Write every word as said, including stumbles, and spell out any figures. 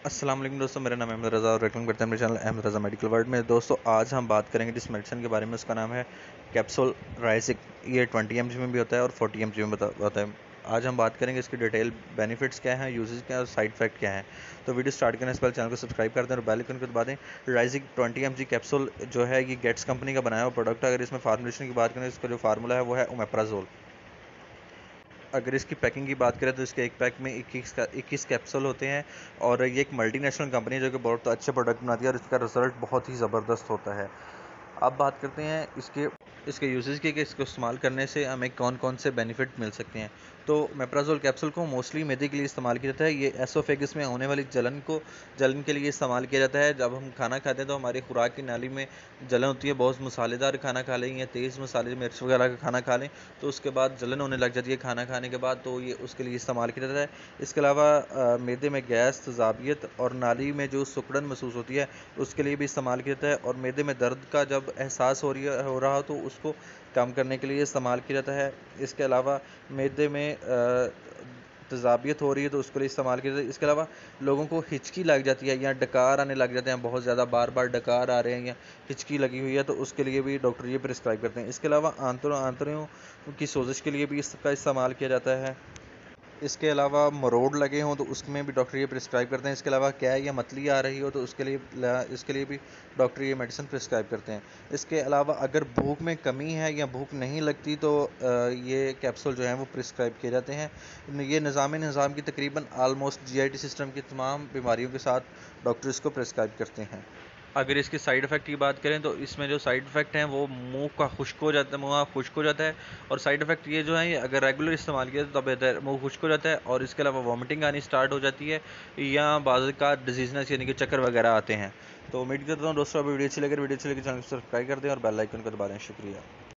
अस्सलाम वालेकुम दोस्तों, मेरा नाम अहमद रज़ा और वेलकम करते हैं मेरे channel Ahmad Raza medical world में। दोस्तों आज हम बात करेंगे जिस मेडिसिन के बारे में, उसका नाम है कैप्सूल राइसिक। ये ट्वेंटी एम जी में भी होता है और फोर्टी एम जी में होता है। आज हम बात करेंगे इसकी डिटेल, बेनिफिट्स क्या हैं, यूजेस क्या हैं और साइड इफेक्ट क्या हैं। तो वीडियो स्टार्ट करने से पहले चैनल को सब्सक्राइब कर दें और बेल आइकन को दबा दें। Risek twenty M G capsule जो है ये गेट्स कंपनी का बनाया हुआ प्रोडक्ट है। अगर इसमें फार्मुलेशन की बात करें, इसका जो फार्मूला है वो है ओमेप्राजोल। अगर इसकी पैकिंग की बात करें तो इसके एक पैक में इक्कीस का इक्कीस कैप्सूल होते हैं और ये एक मल्टीनेशनल कंपनी है जो कि बहुत अच्छे प्रोडक्ट बनाती है और इसका रिजल्ट बहुत ही ज़बरदस्त होता है। अब बात करते हैं इसके इसके यूजेस की कि इसको इस्तेमाल करने से हमें कौन कौन से बेनिफिट मिल सकते हैं। तो मेप्राजोल कैप्सूल को मोस्टली मैदे के लिए इस्तेमाल किया जाता है। ये एसोफेगस में होने वाली जलन को जलन के लिए इस्तेमाल किया जाता है। जब हम खाना खाते हैं तो हमारी खुराक की नाली में जलन होती है, बहुत मसालेदार खाना खा लें या तेज़ मसाले मिर्च वगैरह का खाना खा लें तो उसके बाद जलन होने लग जाती है खाना खाने के बाद, तो ये उसके लिए इस्तेमाल किया जाता है। इसके अलावा मैदे में गैस, तेज़ाबियत और नाली में जो सुकड़न महसूस होती है उसके लिए भी इस्तेमाल किया जाता है। और मैदे में दर्द का जब एहसास हो रही है हो रहा हो तो उसको कम करने के लिए इस्तेमाल किया जाता है। इसके अलावा मैदे में तेज़ाबियत हो रही है तो उसके लिए इस्तेमाल किया जाता है। इसके अलावा लोगों को हिचकी लग जाती है या डकार आने लग जाते हैं, बहुत ज़्यादा बार बार डकार आ रहे हैं या हिचकी लगी हुई है तो उसके लिए भी डॉक्टर ये प्रिस्क्राइब करते हैं। इसके अलावा आंतरों आंतड़ियों की सोजिश के लिए भी इसका इस्तेमाल किया जाता है। इसके अलावा मरोड़ लगे हों तो उसमें भी डॉक्टर ये प्रिस्क्राइब करते हैं। इसके अलावा क्या या मतली आ रही हो तो उसके लिए इसके लिए भी डॉक्टर ये मेडिसिन प्रिस्क्राइब करते हैं। इसके अलावा अगर भूख में कमी है या भूख नहीं लगती तो ये कैप्सूल जो है वो प्रिस्क्राइब किए जाते हैं। ये निज़ाम निज़ाम की तकरीबन almost G I T system की तमाम बीमारियों के साथ डॉक्टर इसको प्रिस्क्राइब करते हैं। अगर इसके साइड इफ़ेक्ट की बात करें तो इसमें जो साइड इफ़ेक्ट हैं वो मुंह का खुश्क हो जाता है, मुंह खुश्क हो जाता है। और साइड इफ़ेक्ट ये जो है ये अगर रेगुलर इस्तेमाल किया तो बेहतर, मुंह खुश्क हो जाता है और इसके अलावा वॉमिटिंग आनी स्टार्ट हो जाती है या बाज़ का डिजीजनेस यानी कि चक्कर वगैरह आते हैं। तो उम्मीद करता हूँ दोस्तों अभी वीडियो अच्छी लगे वीडियो अच्छी लगे चैनल को सब्सक्राइब कर दें और बेल आइकन को दबा दें। शुक्रिया।